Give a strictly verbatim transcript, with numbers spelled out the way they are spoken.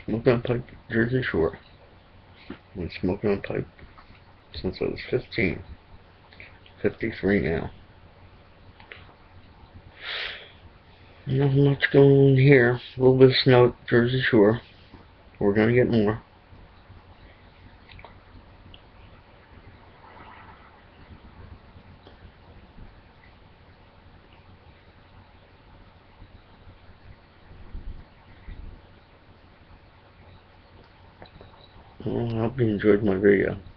Smoking on pipe, Jersey Shore. I've been smoking on pipe since I was fifteen. fifty-three now. Not much going on here. A little bit of snow at Jersey Shore. We're gonna get more. Well, I hope you enjoyed my video.